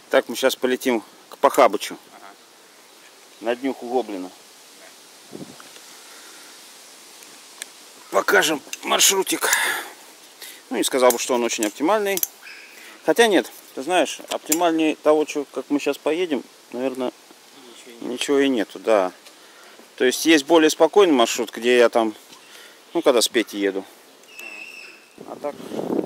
Так, мы сейчас полетим к Похабычу. На днюху гоблина. Покажем маршрутик. Ну, не сказал бы, что он очень оптимальный. Хотя нет, ты знаешь, оптимальнее того, как мы сейчас поедем, наверное, ничего и нету, да. То есть есть более спокойный маршрут, где я там, ну, когда с Петей еду. А так...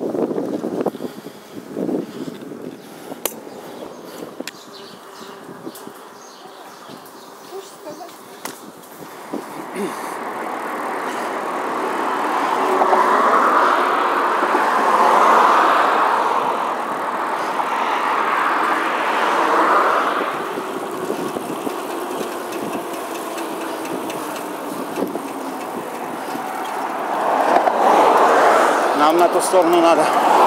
Нам на ту сторону надо.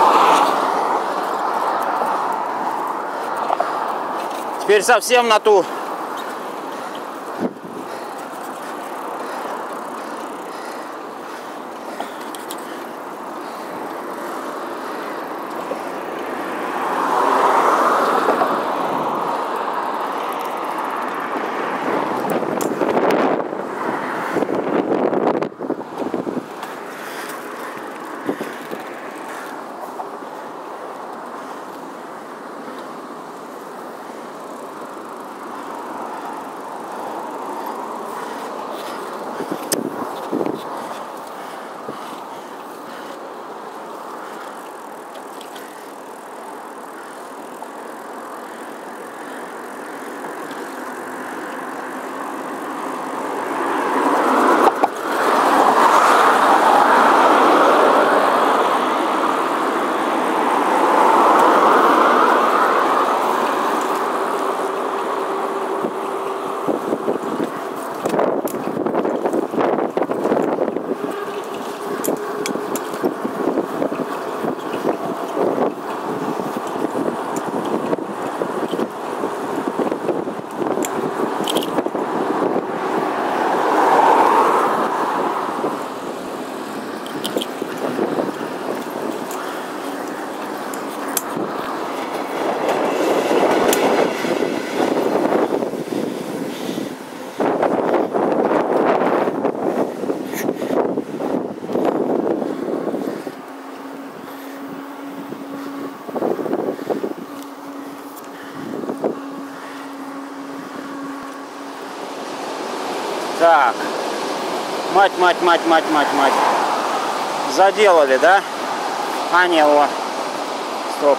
Теперь совсем на ту. Так, мать. Заделали, да? А, не, о. Стоп.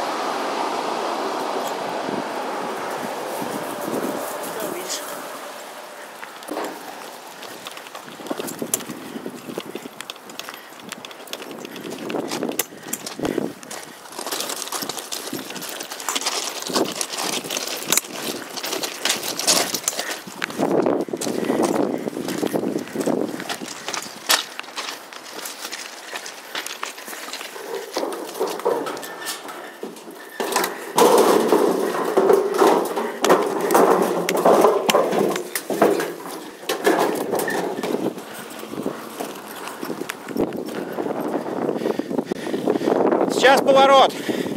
Сейчас поворот.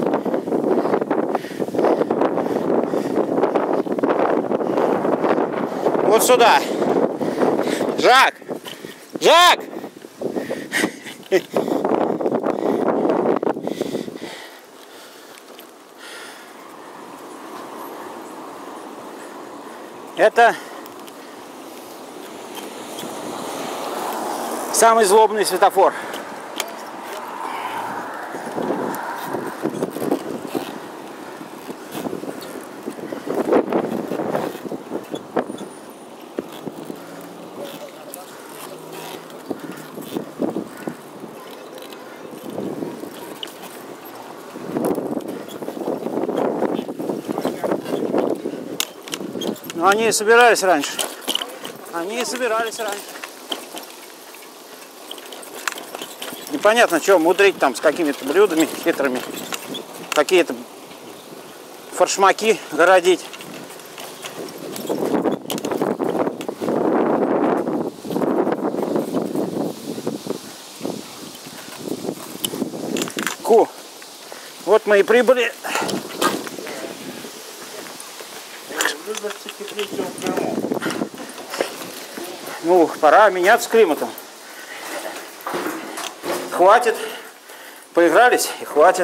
Вот сюда. Жак! Жак! Это самый злобный светофор. Но они и собирались раньше. Непонятно, что мудрить там с какими-то блюдами хитрыми. Какие-то форшмаки городить. Вот мы и прибыли Ну, пора меняться климатом. Хватит. Поигрались и хватит.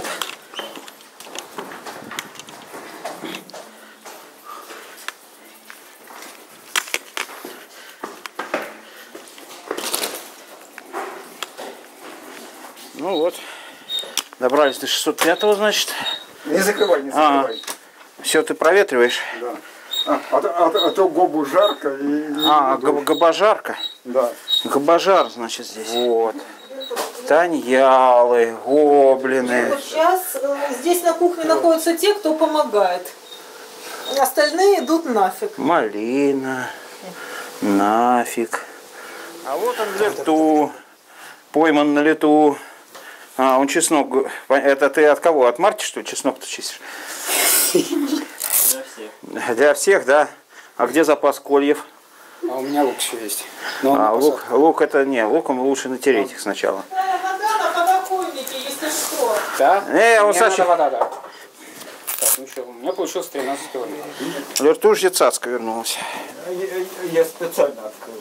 Ну вот. Добрались до 605-го, значит. Не закрывай, не закрывай. Все ты проветриваешь? Да. А то гобу жарко и... габажарка? Да. Габажар, значит, здесь. Вот. Таньялы, гоблины. Вот сейчас здесь на кухне находятся те, кто помогает. Остальные идут нафиг. Малина. Нафиг. А вот он в лету. Пойман на лету. А, он чеснок. Это ты от кого? От Марти, что ли, чеснок-то чистишь? Для всех. Для всех, да. А где запас кольев? А у меня лук еще есть. Лук это не, луком лучше натереть их сначала. Вода на подоконнике, если что. Да? Он Саша. Вода, да. Так, ну что, у меня получилось 13 километров. Вертушья цацка вернулась. Я специально открыл.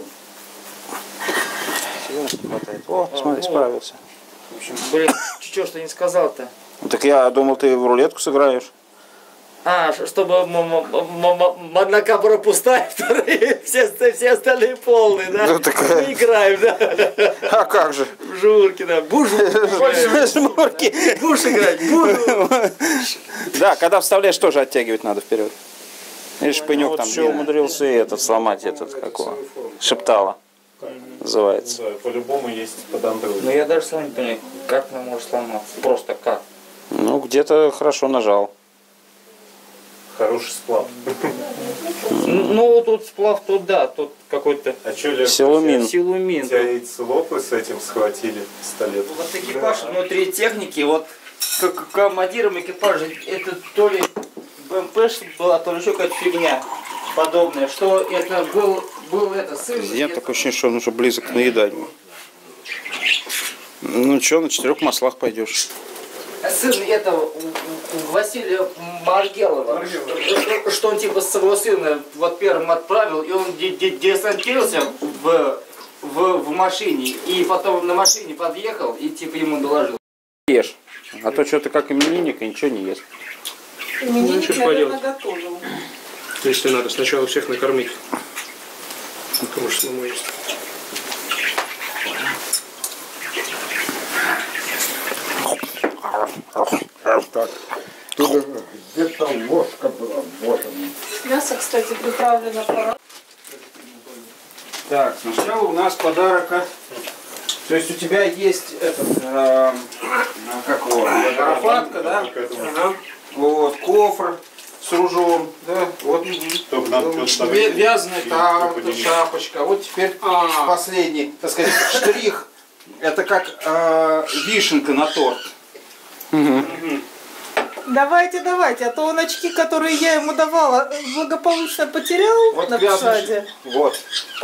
Всего не хватает. О, смотри, справился. В общем, блин, чё, что не сказал-то? Так я думал, ты в рулетку сыграешь. А, чтобы одна камера пустая, вторые, все остальные полные, да? Ну, такая... Мы играем, да? А как же? В жмурки, да. Буш Жмурки. Буш играть, буш. Да, когда вставляешь, тоже оттягивать надо вперед. Видишь, пенек там. Еще умудрился и этот сломать, этот, какого? Шептала. Называется. Да, по-любому есть под Android. Ну я даже сам не понимаю, как она может сломаться. Просто как? Ну, где-то хорошо нажал. Хороший сплав. Ну, тут сплав, тут да, тут какой-то А что, Лев, Силумин. силумин. у тебя яйцелопы с этим схватили пистолет? Вот экипаж внутри техники, вот командиром экипажа, это то ли БМП была, то ли еще какая-то фигня подобная, что это был это сын. Я такое ощущение, что он уже близок к наеданию. Ну что, на 4 маслах пойдешь? Сын этого Василия Маргелова, что он типа своего сына вот первым отправил, и он десантировался в машине, и потом на машине подъехал, и типа ему доложил. Ешь. А то что-то как именинник и ничего не ест. Именинник, наверное, готовил. Если надо, сначала всех накормить. Потому что самому есть. Так. Тут где-то ложка была. Вот она. Мясо, кстати, приправлено пора. Так, сначала у нас подарок от... То есть у тебя есть этот, как его, аэрофатка, да? Ага. Вот, кофр с ружом, да? Вот. Вязаная шапочка. Вот теперь последний, так сказать, штрих. Это как вишенка на торт. Давайте, а то он очки, которые я ему давала, благополучно потерял Вот на пшаде. Вот.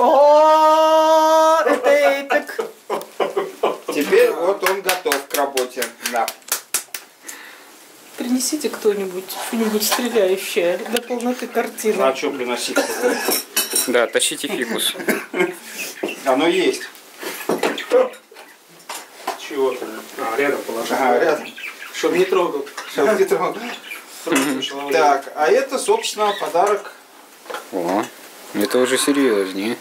О, это эпик. Теперь вот он готов к работе. Да. Принесите кто-нибудь что-нибудь стреляющее для полноты картины. А что приносить? Да, тащите фикус. Оно есть. Чего там? Рядом положи. Рядом. Чтоб не трогал. Чтоб не трогал. Так, а это, собственно, подарок. О, это уже серьезнее.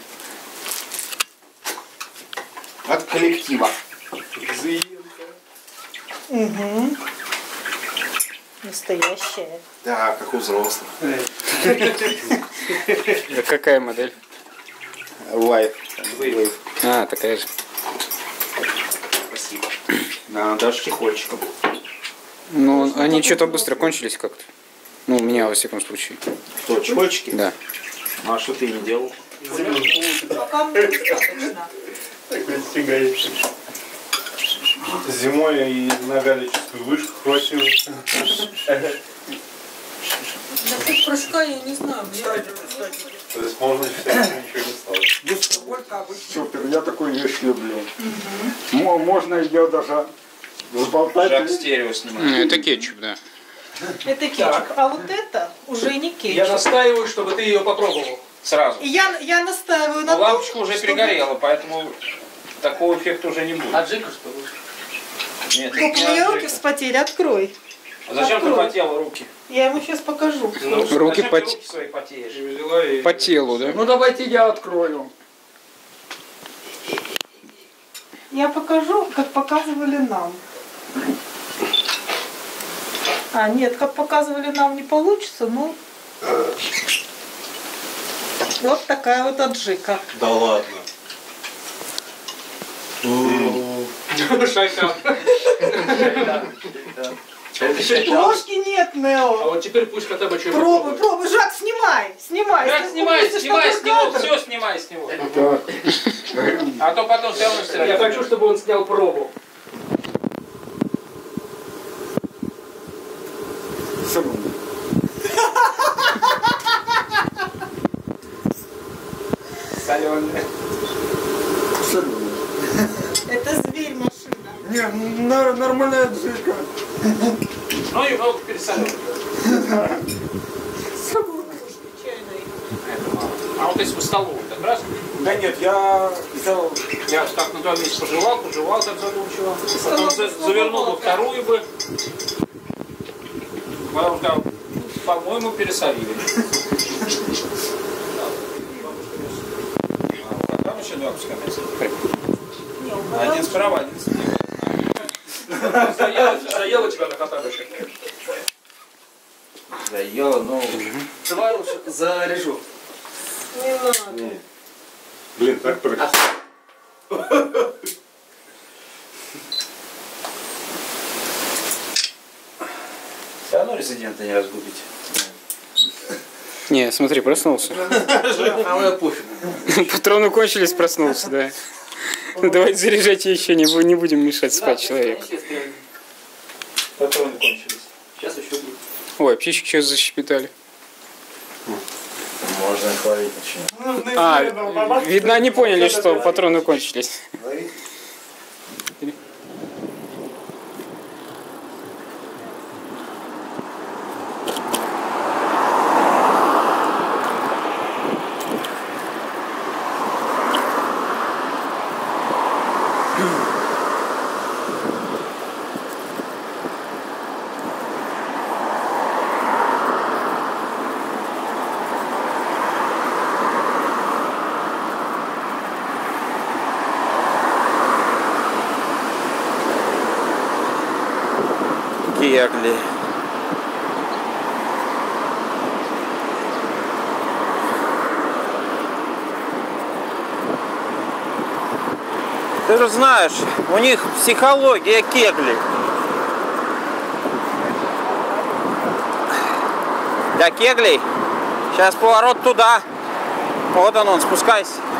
От коллектива. Угу. Настоящее. Да, как у взрослых. Это какая модель? Wave. А, такая же. Спасибо. Да, даже чехольчиком. Ну, они что-то быстро кончились как-то. Ну, у меня, во всяком случае. Что, чехольчики? Да. Ну, а что ты не делал? Пока мне достаточно. Такой стигающий. Зимой и на галическую вышку хватило. Да хоть прыжка я не знаю. То есть можно считать, ничего не стало. Супер, я такую вещь люблю. Можно ее даже заболтать. Стерео снимать. Ну, это кетчуп, да. Это кетчуп. А вот это уже не кетчуп. Я настаиваю, чтобы ты ее попробовал. Сразу. И я настаиваю на Но том, лампочка уже чтобы перегорела, поэтому такого эффекта уже не будет. Аджика, что ли? Нет, Как у меня руки вспотели, открой. А зачем ты Открой. потела руки? Я ему сейчас покажу. Ну, Руки зачем по- ты руки свои потеешь? Взяла и... По телу, да? Ну давайте я открою. Я покажу, как показывали нам. А, нет, как показывали нам не получится, ну... Вот такая вот аджика. Да ладно. Шайтан. Ложки нет, А Нео. вот теперь пусть хотя бы что-нибудь Пробуй, попробует. пробуй. Жак, снимай, снимай. Жак, Если снимай, упустишь снимай с такой него, кадр. все снимай с него. Так. А то потом все равно стирать. Я хочу, чтобы он снял пробу. Соленая. Это зверь машина. Не, нормальная джика. Ну и вот пересоленая. Чайной. А вот если бы столовую, так раз? Да нет, я взял... Я так на том месте пожевал так задумчиво. Потом завернул во вторую бы. Потом сказал, по-моему, пересолили. Там еще два куска мяса. Один справа, один слева. Заела тебя на хатабыше. Заела, ну... Давай лучше заряжу. Не надо. Блин, так прикольно. Все равно резидента не разгубите. Не, смотри, проснулся. А мне пофиг. Патроны кончились, проснулся, да. Ну, давайте заряжайте еще, не будем мешать спать человеку. Патроны кончились. Сейчас еще будет. Ой, птички что защепетали. Можно хвалить начинать. А, видно, они поняли, что патроны кончились. Кегли. Ты же знаешь, у них психология кегли. Для кеглей. Сейчас поворот туда. Вот он, спускайся.